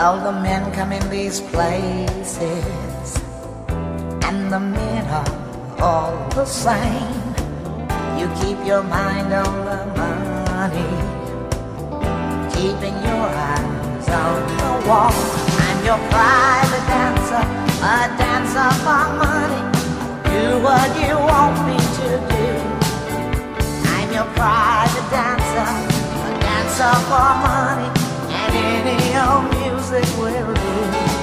Well, the men come in these places, and the men are all the same. You keep your mind on the money, keeping your eyes on the wall. I'm your private dancer, a dancer for money. Do what you want me to do. I'm your private dancer, a dancer for money, and any old music will do.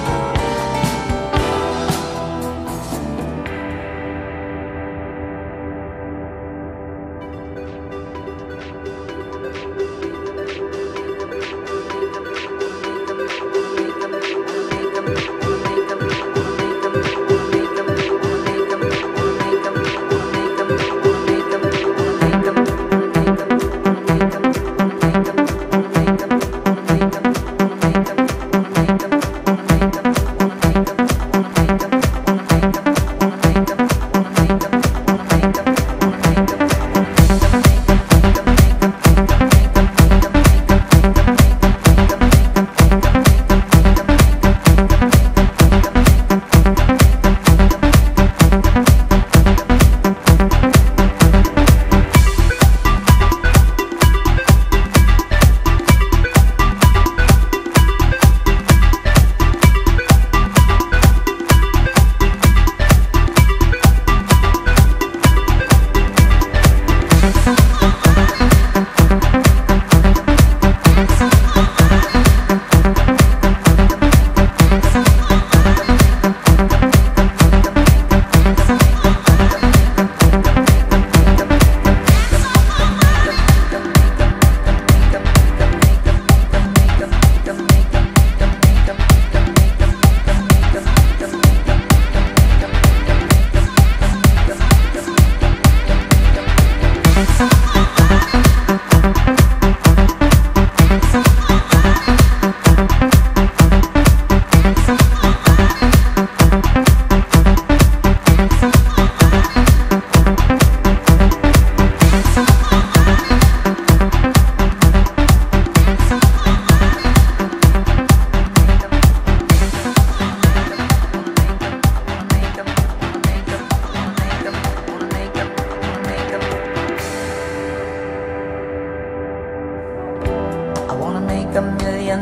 $1 million.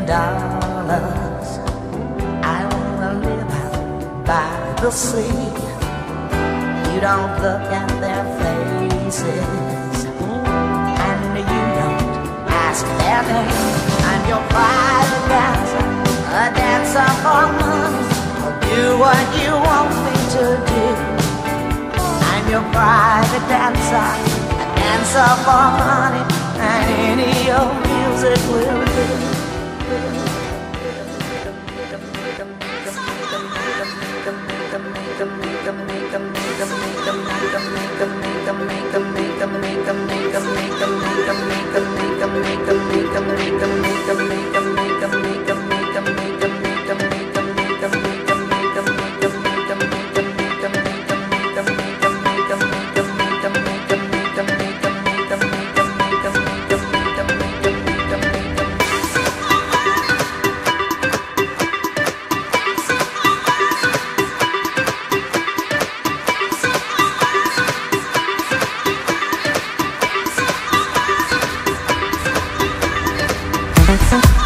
I wanna live out by the sea. You don't look at their faces, and you don't ask their name. I'm your private dancer, a dancer for money. I'll do what you want me to do. I'm your private dancer, a dancer for money, and any old music will do. Some